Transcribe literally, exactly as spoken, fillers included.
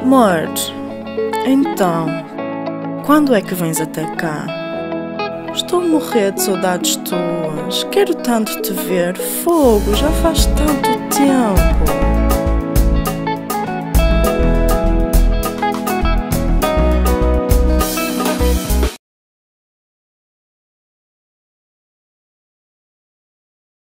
Amor, então, quando é que vens até cá? Estou a morrer de saudades tuas. Quero tanto te ver. Fogo, já faz tanto tempo.